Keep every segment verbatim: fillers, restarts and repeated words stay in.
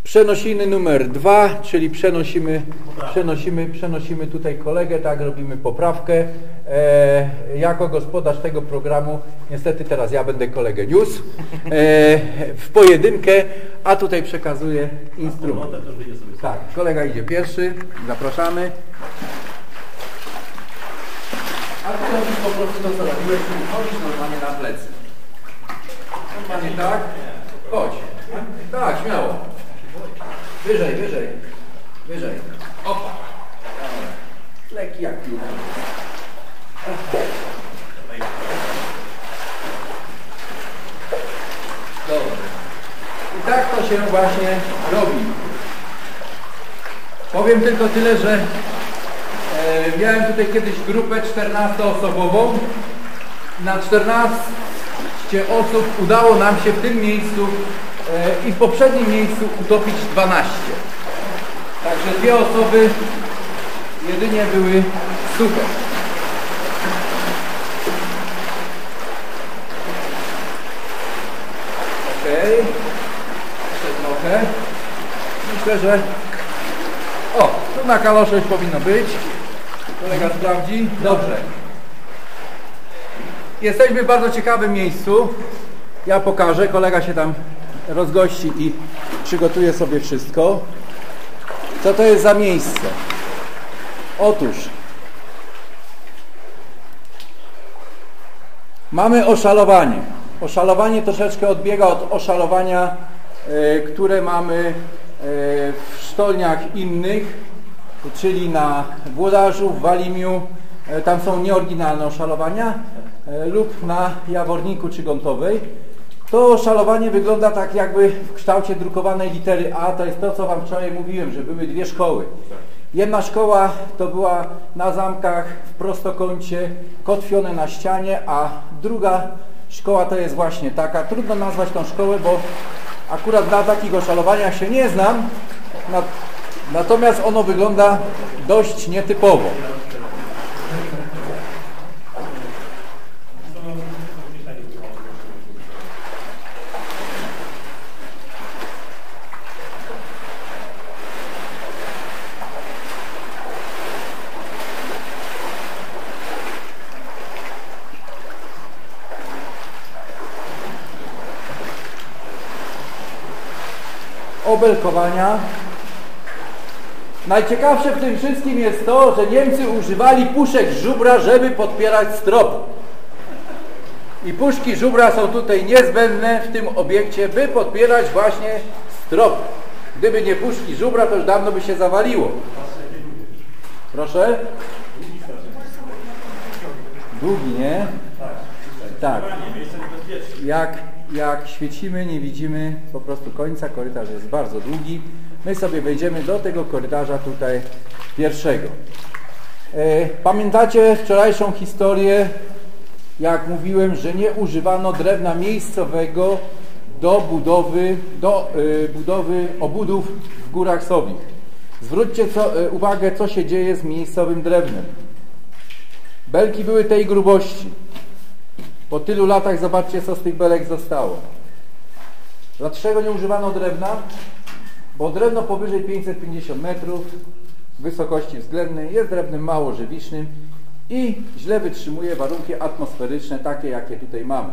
Przenosiny numer dwa, czyli przenosimy, przenosimy, przenosimy tutaj kolegę, tak, robimy poprawkę. E, jako gospodarz tego programu, niestety teraz ja będę kolegę niósł e, w pojedynkę, a tutaj przekazuję instrument. Tak, kolega idzie pierwszy, zapraszamy. A ty robisz po prostu to, co robiłeś, czyli chodzisz normalnie na plecy. Normalnie tak, chodź. Tak, śmiało. Wyżej, wyżej, wyżej. Opa. Lekki jak piłka. Dobra. I tak to się właśnie robi. Powiem tylko tyle, że e, miałem tutaj kiedyś grupę czternastoosobową. Na czternaście osób udało nam się w tym miejscu i w poprzednim miejscu utopić dwanaście. Także dwie osoby jedynie były suche. Ok. Jeszcze trochę. Myślę, że o, tu na kalosze już powinno być. Kolega sprawdzi. Dobrze. Jesteśmy w bardzo ciekawym miejscu. Ja pokażę. Kolega się tam rozgości i przygotuje sobie wszystko. Co to jest za miejsce? Otóż mamy oszalowanie. Oszalowanie troszeczkę odbiega od oszalowania, y, które mamy y, w sztolniach innych, czyli na Włodarzu, w Walimiu. Y, tam są nieoryginalne oszalowania y, lub na Jaworniku czy Gontowej. To oszalowanie wygląda tak jakby w kształcie drukowanej litery A. To jest to, co Wam wczoraj mówiłem, że były dwie szkoły. Jedna szkoła to była na zamkach w prostokącie, kotwione na ścianie, a druga szkoła to jest właśnie taka. Trudno nazwać tą szkołę, bo akurat na takich oszalowaniach się nie znam. Natomiast ono wygląda dość nietypowo. Obelkowania. Najciekawsze w tym wszystkim jest to, że Niemcy używali puszek żubra, żeby podpierać strop. I puszki żubra są tutaj niezbędne w tym obiekcie, by podpierać właśnie strop. Gdyby nie puszki żubra, to już dawno by się zawaliło. Proszę? Długi, nie? Tak. Jak Jak świecimy, nie widzimy po prostu końca. Korytarz jest bardzo długi. My sobie wejdziemy do tego korytarza tutaj pierwszego. E, pamiętacie wczorajszą historię, jak mówiłem, że nie używano drewna miejscowego do budowy, do e, budowy obudów w Górach Sowich. Zwróćcie co, e, uwagę, co się dzieje z miejscowym drewnem. Belki były tej grubości. Po tylu latach zobaczcie, co z tych belek zostało. Dlaczego nie używano drewna? Bo drewno powyżej pięćset pięćdziesiąt metrów wysokości względnej jest drewnem mało żywicznym i źle wytrzymuje warunki atmosferyczne, takie jakie tutaj mamy.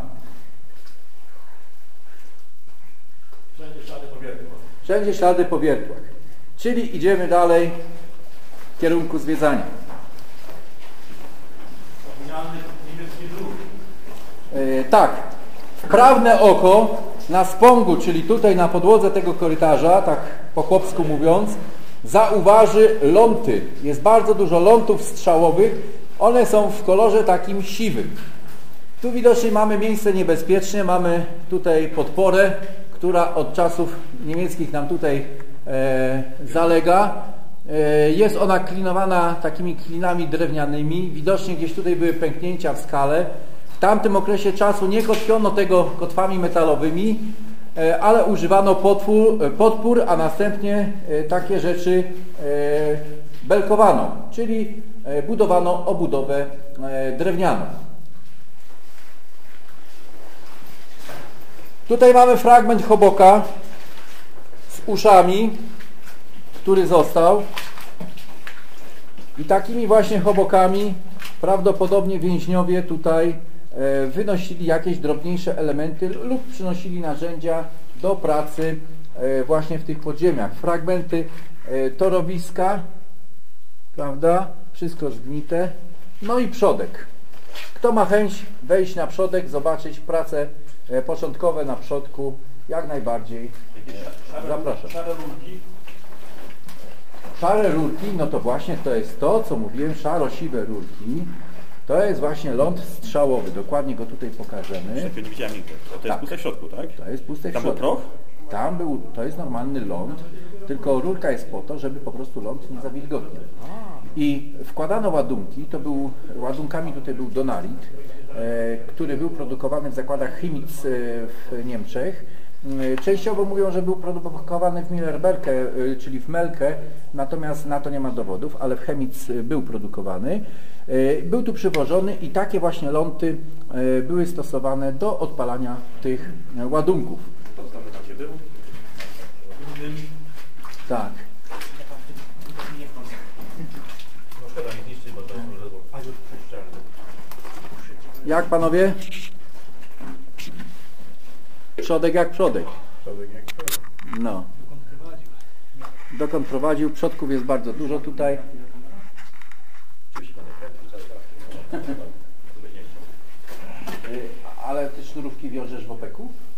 Wszędzie ślady po wiertłach. Wszędzie ślady po wiertłach. Czyli idziemy dalej w kierunku zwiedzania. Yy, tak, wprawne oko na spągu, czyli tutaj na podłodze tego korytarza, tak po chłopsku mówiąc, zauważy ląty. Jest bardzo dużo lątów strzałowych. One są w kolorze takim siwym. Tu widocznie mamy miejsce niebezpieczne. Mamy tutaj podporę, która od czasów niemieckich nam tutaj e, zalega. E, jest ona klinowana takimi klinami drewnianymi. Widocznie gdzieś tutaj były pęknięcia w skale. W tamtym okresie czasu nie kotwiono tego kotwami metalowymi, ale używano podpór, podpór, a następnie takie rzeczy belkowano, czyli budowano obudowę drewnianą. Tutaj mamy fragment choboka z uszami, który został. I takimi właśnie chobokami prawdopodobnie więźniowie tutaj e, wynosili jakieś drobniejsze elementy lub przynosili narzędzia do pracy e, właśnie w tych podziemiach. Fragmenty e, torowiska, prawda? Wszystko zgnite. No i przodek. Kto ma chęć wejść na przodek, zobaczyć prace e, początkowe na przodku, jak najbardziej e, zapraszam. Szare rurki. Szare rurki, no to właśnie to jest to, co mówiłem, szaro-siwe rurki. To jest właśnie ląd strzałowy. Dokładnie go tutaj pokażemy. Nie widziałem nigdy. To jest Tak. puste w środku, tak? To jest puste w Tam był środku. proch? Tam był, to jest normalny ląd, tylko rurka jest po to, żeby po prostu ląd nie zawilgotniał. I wkładano ładunki, to był, ładunkami tutaj był Donalit, e, który był produkowany w zakładach Chemic e, w Niemczech. E, częściowo mówią, że był produkowany w Millerberke, e, czyli w Melke, natomiast na to nie ma dowodów, ale w Chemic był produkowany. E, był tu przywożony i takie właśnie lądy e, były stosowane do odpalania tych e, ładunków. To znamy tam, gdzie był. Tak. No szkoda nie zniszczyć, bo to jest może puszczalne. Jak panowie? Przodek jak przodek. No. Dokąd prowadził? Przodków jest bardzo dużo tutaj. Ale ty sznurówki wiążesz w opeku?